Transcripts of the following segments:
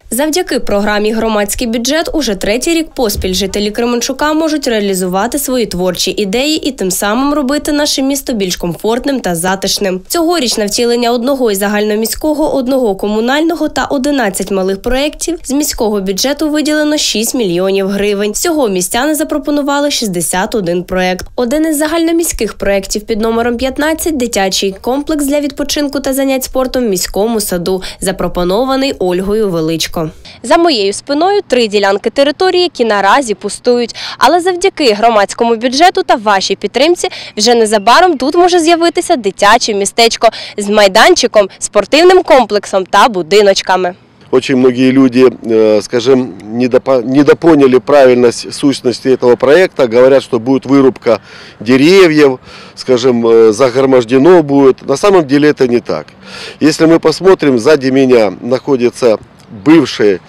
Завдяки програмі «Громадський бюджет» уже третій рік поспіль жителі Кременчука можуть реалізувати свої творчі ідеї і тим самим робити наше місто більш комфортним та затишним. Цьогоріч на втілення одного із загальноміського, одного комунального та 11 малих проєктів з міського бюджету виділено 6 мільйонів гривень. Всього містяни запропонували 61 проєкт. Один із загальноміських проєктів під номером 15 – дитячий комплекс для відпочинку та занять спортом в міському саду, запропонований Ольгою Величко. За моєю спиною 3 ділянки території, які наразі пустують. Але завдяки громадському бюджету та вашій підтримці вже незабаром тут може з'явитися дитяче містечко з майданчиком, спортивним комплексом та будиночками. Очень многие люди, скажем, недопоняли правильность сущности этого проекта, говорят, что будет вырубка деревьев, скажем, загромождено будет. На самом деле это не так. Если мы посмотрим, сзади меня находится бывшая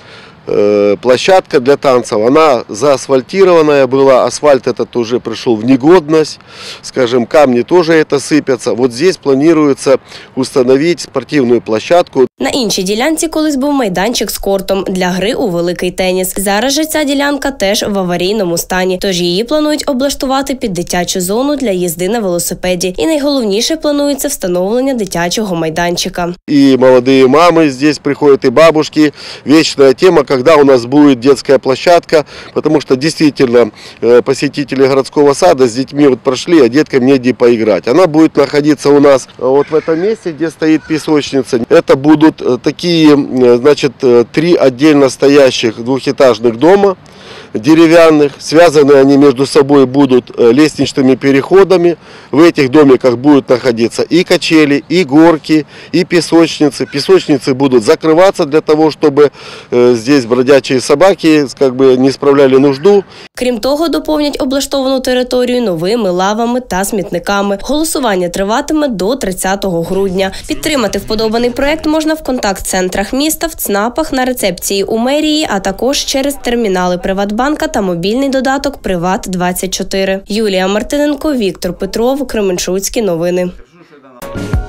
площадка для танцев, она заасфальтированная была, асфальт этот уже пришел в негодность, скажем, камни тоже это сыпятся. Вот здесь планируется установить спортивную площадку. На іншій ділянці колись був майданчик з кортом для гри у великий теніс. Зараз же ця ділянка теж в аварійному стані, тож її планують облаштувати під дитячу зону для їзди на велосипеді. І найголовніше планується встановлення дитячого майданчика. И молодые мамы здесь приходят, и бабушки. Вечная тема, когда у нас будет детская площадка, потому что действительно посетители городского сада с детьми вот прошли, а деткам негде поиграть. Она будет находиться у нас вот в этом месте, где стоит песочница. Это будут такие, значит, 3 отдельно стоящих двухэтажных дома, деревянных. Связаны они между собой будут лестничными переходами. В этих домиках будут находиться и качели, и горки, и песочницы. Песочницы будут закрываться для того, чтобы здесь бродячие собаки как бы не справляли нужду. Крім того, доповнять облаштовану територію новими лавами та смітниками. Голосування триватиме до 30 грудня. Підтримати вподобаний проєкт можна в контакт-центрах міста, в ЦНАПах, на рецепції у мерії, а також через термінали Приватбанка та мобільний додаток «Приват24». Юлія Мартиненко, Віктор Петров, Кременчуцькі новини.